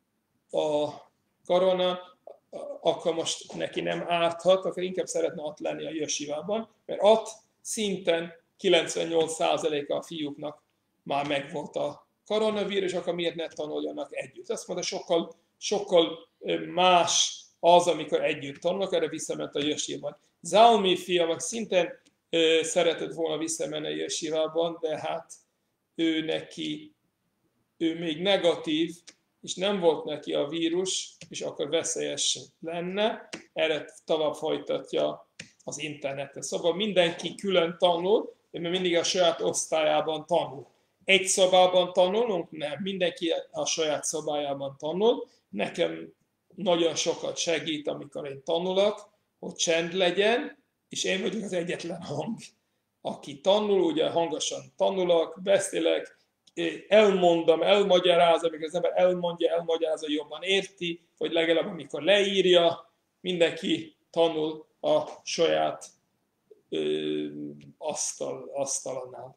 a korona, akkor most neki nem árthat, akkor inkább szeretne ott lenni a jesívában, mert ott szinten kilencvennyolc százaléka a fiúknak már megvolt a koronavírus, akkor miért ne tanuljanak együtt. Azt mondta, sokkal, sokkal más az, amikor együtt tanulnak, erre visszament a jesívában. Zalmi fiam szintén szeretett volna visszamenni a jesívában, de hát ő neki, ő még negatív, és nem volt neki a vírus, és akkor veszélyes lenne, erre tovább folytatja az internetet. Szóval mindenki külön tanul, de mindig a saját osztályában tanul. Egy szobában tanulunk? Nem. Mindenki a saját szobájában tanul. Nekem nagyon sokat segít, amikor én tanulok, hogy csend legyen, és én vagyok az egyetlen hang, aki tanul, ugye hangosan tanulok, beszélek, elmondom, elmagyarázom, amikor az ember elmondja, elmagyarázza, jobban érti, vagy legalább amikor leírja, mindenki tanul a saját ö, asztal, asztalánál.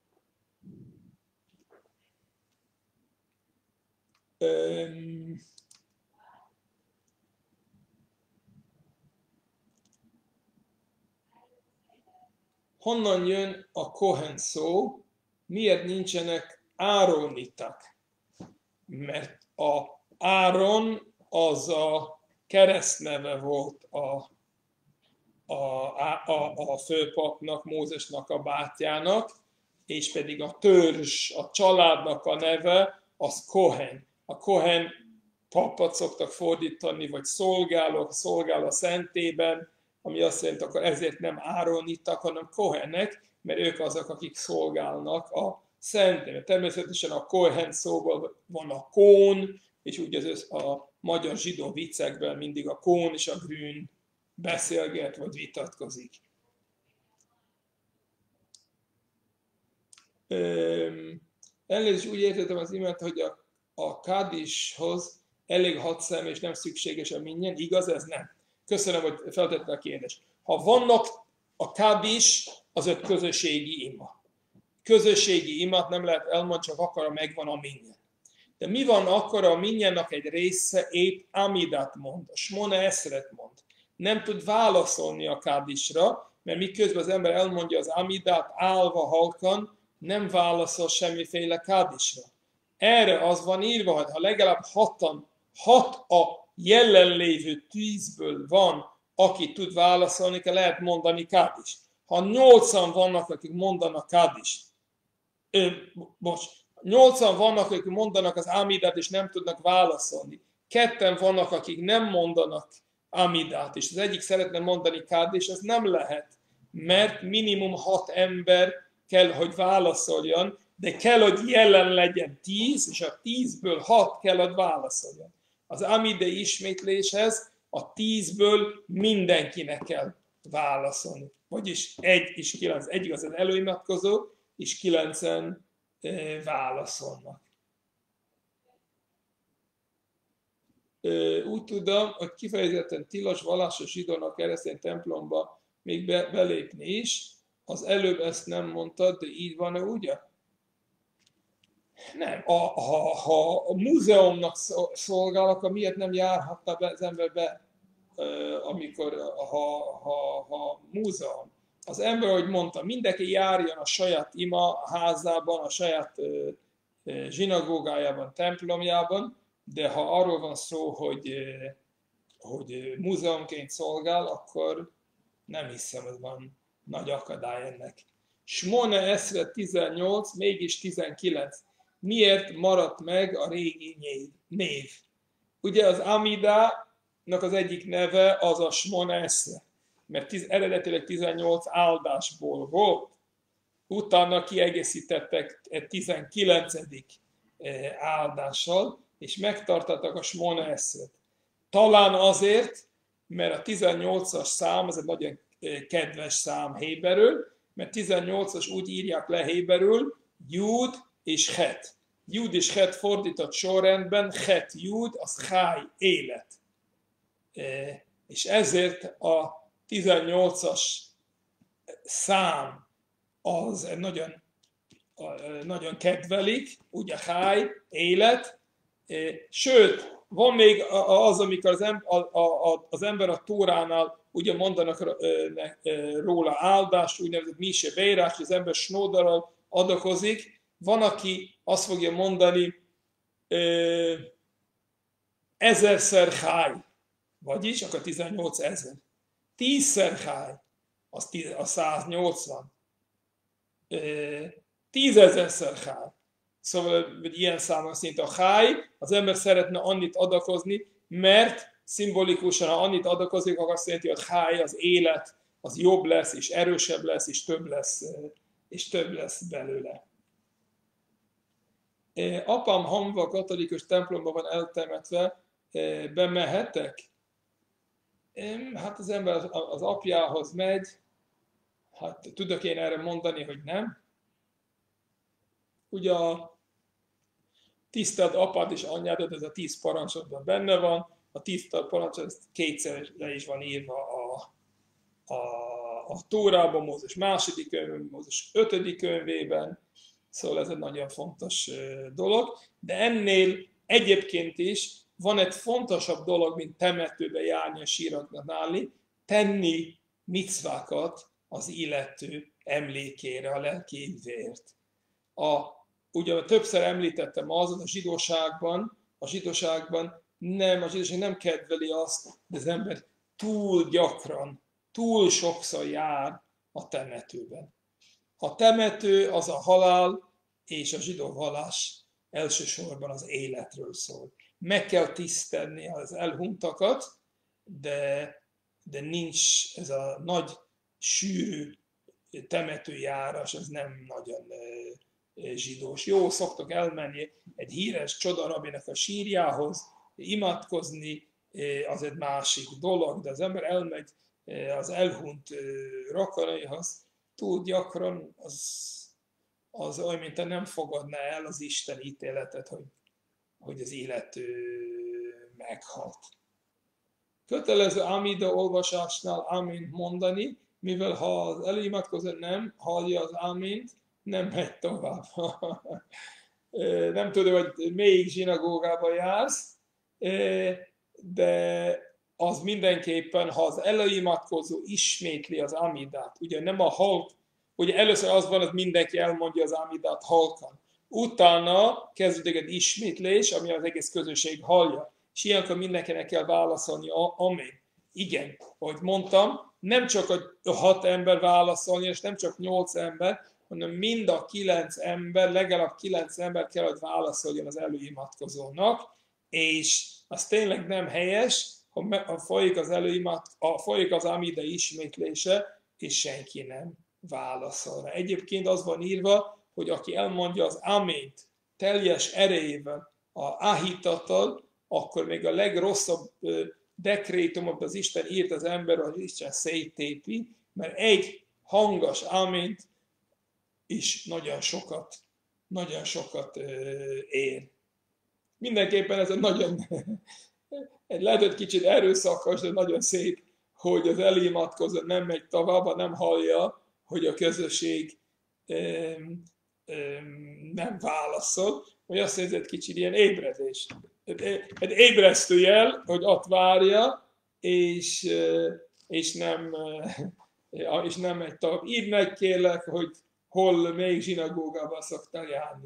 Öm, honnan jön a Kohen szó? Miért nincsenek Áronitak? Mert a Áron az a keresztneve volt a, a, a, a főpapnak, Mózesnak a bátyjának, és pedig a törzs, a családnak a neve az Kohen. A Kohen papot szoktak fordítani, vagy szolgálok, szolgál a szentében, ami azt jelenti, akkor ezért nem Áronitak, hanem Kohenek, mert ők azok, akik szolgálnak a szent. Természetesen a Kohen szóval van a kón, és úgy az a magyar zsidó viccekben mindig a kón és a grün beszélget, vagy vitatkozik. Elnézést, úgy értettem az imént, hogy a, a kádishoz elég hat szem, és nem szükséges a minyen. Igaz ez? Nem. Köszönöm, hogy feltette a kérdést. Ha vannak a kádis, az egy közösségi ima. Közösségi imat nem lehet elmondani, csak akkor megvan a minyen. De mi van akkor, a minyennek egy része épp Amidat mond, a Smone Eszret mond. Nem tud válaszolni a kádisra, mert miközben az ember elmondja az Amidat állva halkan, nem válaszol semmiféle kádisra. Erre az van írva, hogy ha legalább hatan, hat a jelenlévő tízből van, aki tud válaszolni, kell lehet mondani kádist. Ha nyolcan vannak, akik mondanak kádist, most, nyolcan vannak, akik mondanak az Amidat, és nem tudnak válaszolni. Ketten vannak, akik nem mondanak Amidat, és az egyik szeretne mondani kádist, az nem lehet, mert minimum hat ember kell, hogy válaszoljon, de kell, hogy jelen legyen tíz, és a tízből hat kell, hogy válaszoljon. Az Amida ismétléshez a tízből mindenkinek kell válaszolni. Vagyis egy és kilenc, egy az előimatkozó, és kilencen e, válaszolnak. E, úgy tudom, hogy kifejezetten tilos vallásos zsidónak keresztény templomba még be, belépni is. Az előbb ezt nem mondtad, de így van-e, ugye? Nem. A, ha, ha a múzeumnak szolgál, akkor miért nem járhatta be az ember be, amikor ha, ha, ha múzeum? Az ember, ahogy mondta, mindenki járjon a saját ima házában, a saját zsinagógájában, templomjában, de ha arról van szó, hogy, hogy múzeumként szolgál, akkor nem hiszem, hogy van nagy akadály ennek. Smone Eszret tizennyolc, mégis tizenkilenc. Miért maradt meg a régi név? Ugye az Amidának az egyik neve az a Smone Eszret, mert tiz, eredetileg tizennyolc áldásból volt, utána kiegészítettek egy tizenkilencedik áldással, és megtartottak a Smone Eszret. Talán azért, mert a tizennyolcas szám, az egy nagyon kedves szám héberül, mert tizennyolcas úgy írják le héberül, Júd és Het. Júd és Het fordított sorrendben, Het Júd, az Cháj, élet. E, és ezért a tizennyolcas szám az nagyon, nagyon kedvelik, ugye Cháj, élet, e, sőt, van még az, amikor az ember, a, a, az ember a Tóránál ugye mondanak róla áldást, úgynevezett Mise Beirás, az ember snódarral adakozik. Van, aki azt fogja mondani ezerszer Cháj, vagyis akkor tizennyolc ezer. Tízszer Cháj, az, az száznyolcvan. Tízezerszer Cháj. Szóval hogy ilyen számon szint a Cháj, az ember szeretne annyit adakozni, mert szimbolikusan, ha annyit adakozik, akkor azt jelenti, hogy Cháj, az élet, az jobb lesz, és erősebb lesz, és több lesz, és több lesz belőle. Apám hamva katolikus templomban van eltemetve, bemehetek? Hát az ember az apjához megy, hát tudok én erre mondani, hogy nem. Ugye a tisztelt apád és anyád, ez a tíz parancsodban benne van, a tíz parancsod kétszer le is van írva a, a, a Tórában, Mózes második könyvében, Mózes ötödik könyvében, szóval ez egy nagyon fontos dolog, de ennél egyébként is van egy fontosabb dolog, mint temetőbe járni a síraknak állni, tenni micvákat az illető emlékére, a lelki vért. A, ugye többször említettem az, a zsidóságban, a zsidóságban nem, a zsidóság nem kedveli azt, de az ember túl gyakran, túl sokszor jár a temetőben. A temető az a halál, és a zsidó vallás elsősorban az életről szól. Meg kell tisztelni az elhuntakat, de, de nincs ez a nagy, sűrű temetőjárás, ez nem nagyon zsidós. Jó, szoktak elmenni egy híres csodarabinek a sírjához, imádkozni, az egy másik dolog, de az ember elmegy az elhunyt rokonaihoz, túl gyakran az, az olyan, mint nem fogadná el az Isten ítéletet, hogy, hogy az illető meghalt. Kötelező Amida olvasásnál amint mondani, mivel ha az előimádkozó nem hallja az amint, nem megy tovább. Nem tudom, hogy melyik zsinagógába jársz, de az mindenképpen, ha az előimádkozó ismétli az amidát, ugye nem a halk, ugye először az van, hogy mindenki elmondja az amidát halkan. Utána kezdődik egy ismétlés, ami az egész közösség hallja. És ilyenkor mindenkinek kell válaszolni, amen. Igen, ahogy mondtam, nem csak a hat ember válaszolni, és nem csak nyolc ember, hanem mind a kilenc ember, legalább kilenc ember kell, hogy válaszoljon az előimádkozónak, és az tényleg nem helyes, ha folyik az előimád, folyik az amida ismétlése, és senki nem válaszol rá. Egyébként az van írva, hogy aki elmondja az amént teljes erejével, a ahítattal, akkor még a legrosszabb dekrétumot az Isten írt az ember, az Isten széttépi, mert egy hangos amént is nagyon sokat, nagyon sokat ér. Mindenképpen ez egy nagyon, egy lehet, hogy kicsit erőszakos, de nagyon szép, hogy az előimádkozó nem megy tovább, nem hallja, hogy a közösség nem válaszol, hogy azt mondja, egy kicsit ilyen ébredés. Egy ébresztő jel, hogy ott várja, és, és, nem, és nem megy tovább. Így meg kérlek, hogy hol, melyik zsinagógába szoktál járni.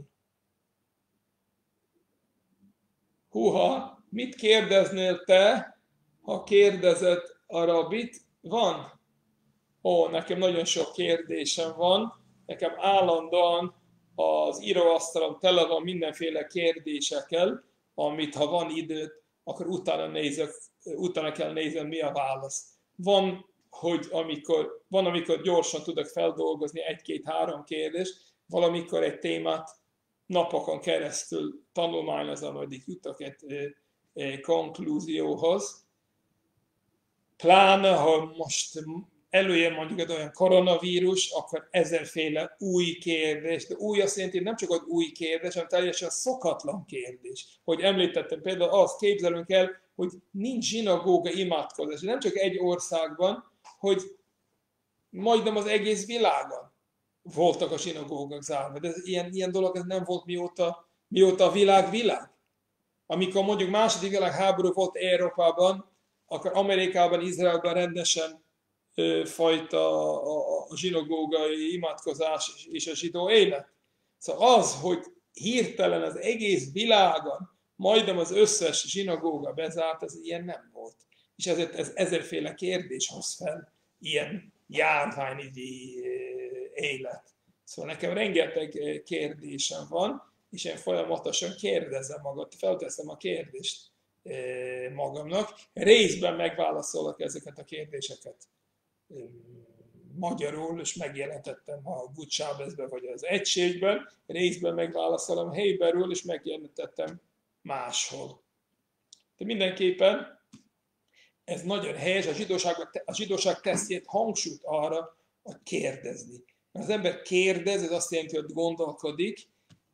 Húha, mit kérdeznél te, ha kérdezed a rabbit? Van? Ó, nekem nagyon sok kérdésem van. Nekem állandóan az íróasztalom tele van mindenféle kérdésekkel, amit ha van időt, akkor utána, nézek, utána kell nézni, mi a válasz. Van, hogy amikor, van, amikor gyorsan tudok feldolgozni egy-két-három kérdést, valamikor egy témát napokon keresztül tanulmányozom, addig jutok egy, egy konklúzióhoz. Pláne, ha most előjön mondjuk egy olyan koronavírus, akkor ezerféle új kérdés, de új azt jelenti, nem csak egy új kérdés, hanem teljesen szokatlan kérdés. Hogy említettem például azt, képzelünk el, hogy nincs zsinagóga imádkozás. Nem csak egy országban, hogy majdnem az egész világon voltak a zsinagógák zárva. De ilyen, ilyen dolog ez nem volt mióta, mióta a világ világ. Amikor mondjuk második világháború volt Európában, akkor Amerikában, Izraelben rendesen fajta a, a, a zsinagógai imádkozás és a zsidó élet. Szóval az, hogy hirtelen az egész világon majdnem az összes zsinagóga bezárt, ez ilyen nem volt. És ezért ez ezerféle kérdés hoz fel ilyen járványügyi élet. Szóval nekem rengeteg kérdésem van, és én folyamatosan kérdezem magat, felteszem a kérdést magamnak. Részben megválaszolok ezeket a kérdéseket magyarul, és megjelentettem a Good Shabbos-ben vagy az egységben, részben megválaszolom héberül, és megjelentettem máshol. De mindenképpen ez nagyon helyes, a zsidóság, a zsidóság teszi egy hangsúlyt arra, hogy kérdezni. Mert az ember kérdez, ez azt jelenti, hogy gondolkodik,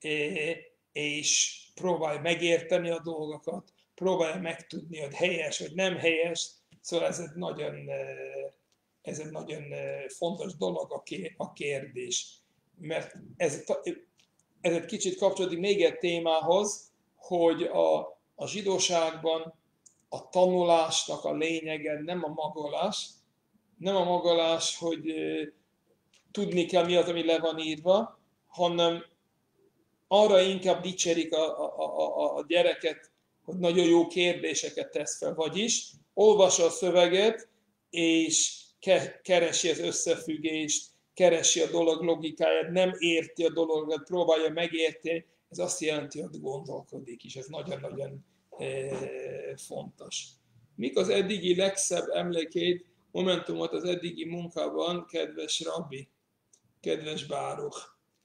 és próbálja megérteni a dolgokat, próbálja megtudni, hogy helyes, vagy nem helyes. Szóval ez egy nagyon, ez egy nagyon fontos dolog a kérdés. Mert ez, ez egy kicsit kapcsolódik még egy témához, hogy a, a zsidóságban a tanulásnak a lényege nem a magolás, nem a magolás, hogy tudni kell, mi az, ami le van írva, hanem arra inkább dicsérik a, a, a, a gyereket, hogy nagyon jó kérdéseket tesz fel. Vagyis olvassa a szöveget, és keresi az összefüggést, keresi a dolog logikáját, nem érti a dologot, próbálja megérteni. Ez azt jelenti, hogy gondolkodik, és ez nagyon-nagyon eh, fontos. Mik az eddigi legszebb emlékeid, momentumot az eddigi munkában, kedves rabbi, kedves Báruch?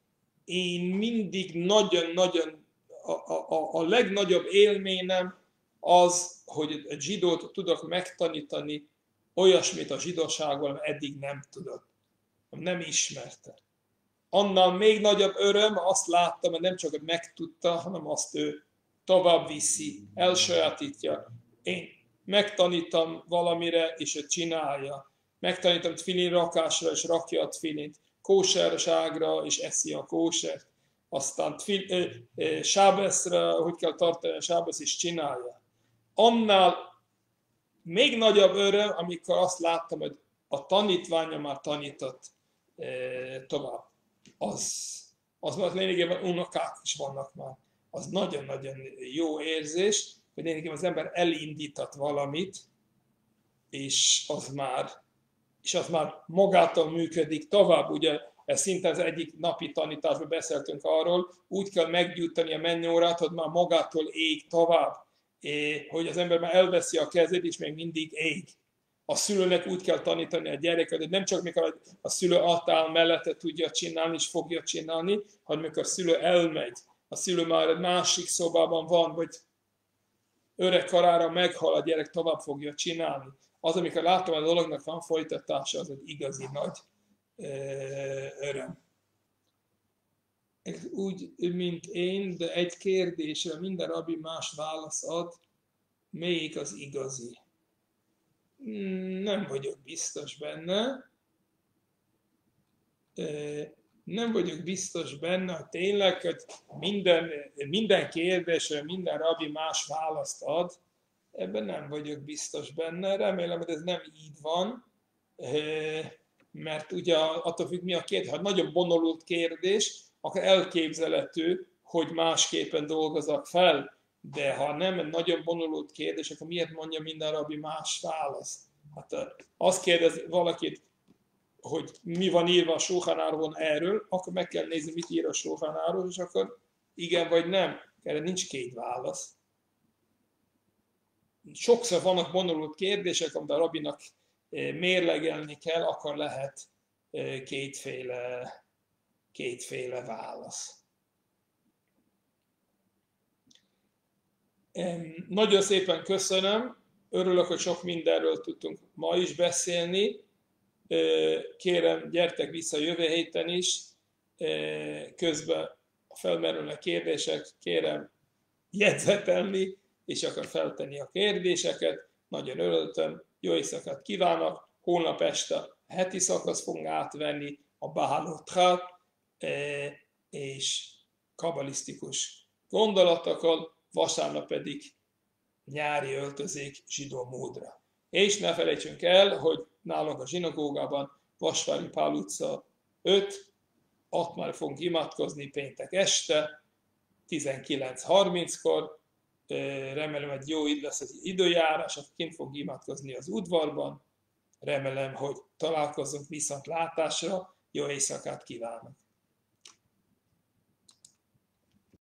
én mindig nagyon-nagyon, a, a, a legnagyobb élményem az, hogy a zsidót tudok megtanítani olyasmit a zsidóságból, amit eddig nem tudott, nem ismerte. Annál még nagyobb öröm, azt láttam, hogy nem csak hogy megtudta, hanem azt ő tovább viszi, elsajátítja. Én megtanítom valamire, és ő csinálja. Megtanítom tfilin rakásra, és rakja a tfilint. Kóserságra, és eszi a kósert. Aztán tfil, eh, sábeszre, hogy kell tartani a sábesz, és csinálja. Annál még nagyobb öröm, amikor azt láttam, hogy a tanítványa már tanított eh, tovább. Az, az már lényegében unokák is vannak már. Az nagyon-nagyon jó érzés, hogy lényegében az ember elindított valamit, és az már, és az már magától működik tovább. Ugye ez szinte az egyik napi tanításban beszéltünk arról, úgy kell meggyújtani a mennyórát, hogy már magától ég tovább, hogy az ember már elveszi a kezét, és még mindig ég. A szülőnek úgy kell tanítani a gyereket, hogy nem csak mikor a szülő ott áll mellette tudja csinálni, és fogja csinálni, hanem mikor a szülő elmegy. A szülő már egy másik szobában van, vagy öreg karára meghal, a gyerek tovább fogja csinálni. Az, amikor látom, a dolognak van folytatása, az egy igazi nagy öröm. Úgy, mint én, de egy kérdésre minden rabbi más válasz ad, melyik az igazi? Nem vagyok biztos benne. Nem vagyok biztos benne, hogy tényleg, hogy minden, minden kérdésre minden rabbi más választ ad. Ebben nem vagyok biztos benne. Remélem, hogy ez nem így van, mert ugye attól függ, mi a kérdés. Ha nagyon bonyolult kérdés, akkor elképzelhető, hogy másképpen dolgozok fel. De ha nem egy nagyon bonyolult kérdés, akkor miért mondja minden rabbi más választ? Hát azt kérdez valakit, hogy mi van írva a Sulchan Aruchon erről, akkor meg kell nézni, mit ír a Sulchan Aruch, és akkor igen vagy nem. Erre nincs két válasz. Sokszor vannak bonyolult kérdések, amit a rabinak mérlegelni kell, akkor lehet kétféle, kétféle válasz. Nagyon szépen köszönöm, örülök, hogy sok mindenről tudtunk ma is beszélni. Kérem, gyertek vissza jövő héten is, közben felmerülnek kérdések, kérem jegyzetelni, és akkor feltenni a kérdéseket. Nagyon örültem, jó éjszakát kívánok, holnap este a heti szakasz fogunk átvenni, a Behalotrát, és kabalisztikus gondolatokkal, vasárnap pedig nyári öltözék zsidó módra. És ne felejtsünk el, hogy nálunk a zsinagógában Vasvári Pál utca öt, ott már fogunk imádkozni péntek este, tizenkilenc harminckor, remélem, hogy jó lesz az időjárás, akkor kint fogunk imádkozni az udvarban, remélem, hogy találkozunk viszontlátásra, jó éjszakát kívánok!